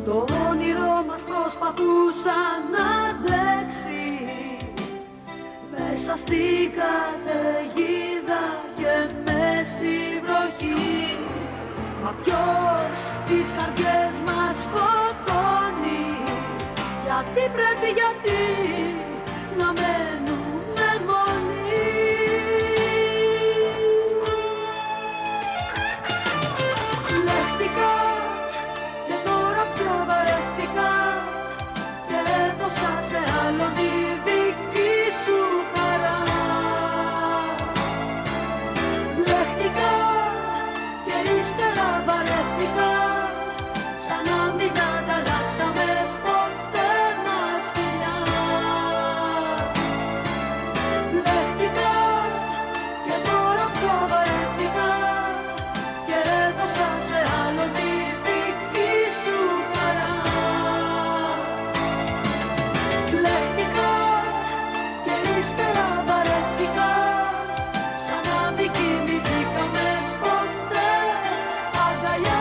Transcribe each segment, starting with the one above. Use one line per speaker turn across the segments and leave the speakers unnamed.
Το όνειρό μας προσπαθούσα να αντέξει μέσα στην καταιγίδα και μες στη βροχή. Μα ποιος τις καρδιές μας σκοτώνει? Γιατί πρέπει, γιατί να μένουμε μόνοι? Λέχτηκα και τώρα πιο βαρέθηκα και έδωσα σε άλλον τη δική σου χαρά. Λέχτηκα και ύστερα βαρέθηκα σαν να μην ανταλλάξαμε ποτέ μας φιλιά. Λέχτηκα και τώρα πιο βαρέθηκα και έδωσα σε άλλο τη δική σου χαρά. Λέχτηκα και ύστερα βαρέθηκα σαν να μην κοιμηθήκαμε ποτέ αγκαλιά.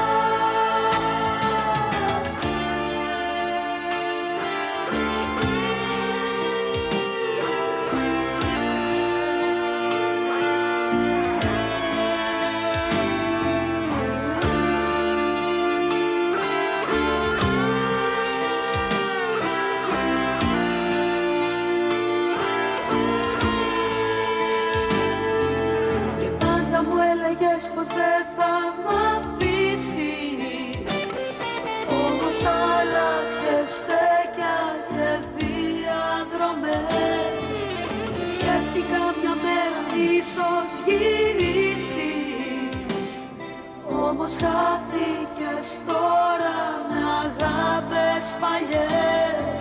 Και πάντα μου έλεγες πως δεν θα μ' αφήσεις, όμως άλλαξες στέκια και διαδρομές. Και σκέφτηκα μια μέρα ίσως γυρίσεις, όμως χάθηκες τώρα με αγάπες παλιές.